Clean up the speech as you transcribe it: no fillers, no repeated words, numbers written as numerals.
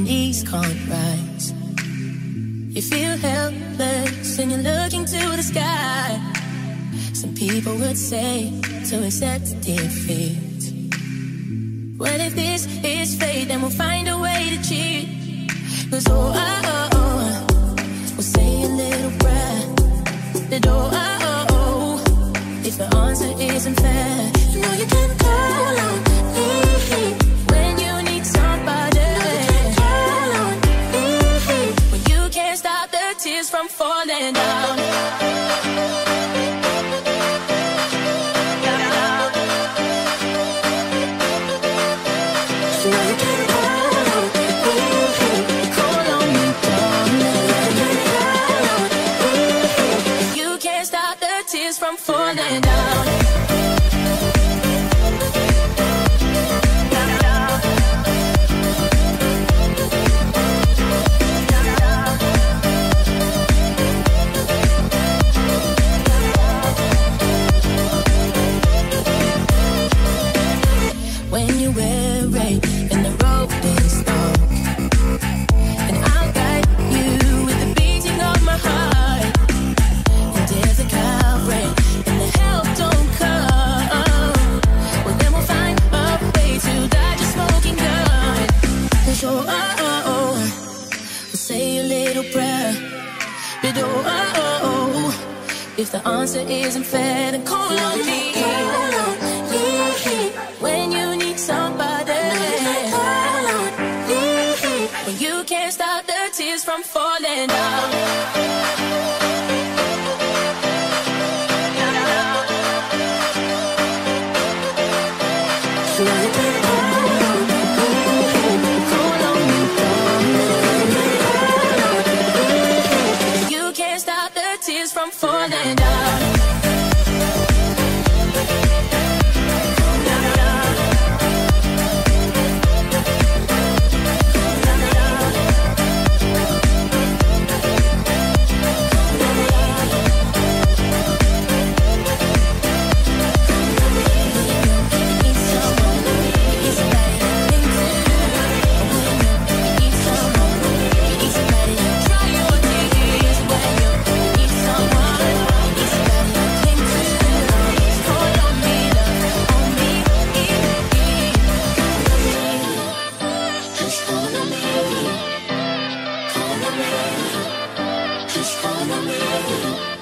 please can't rise. You feel helpless and you're looking to the sky. Some people would say to accept defeat. Well, if this is fate, then we'll find a way to cheat. 'Cause we'll say a little prayer. The door, if the answer isn't fair, you know you can call on me when you need somebody. Call on me when you can't stop the tears from falling down. From falling down. When you're weary and the road is dark, and I'll guide you with the beating of my heart. And if the cowboy and the help don't come, well then we'll find a way to dodge a smoking gun. And so we'll say a little prayer. But if the answer isn't fair, then call on me. When you need somebody, when you can't stop the tears from falling down. You can't stop the tears from falling down. Just call on me.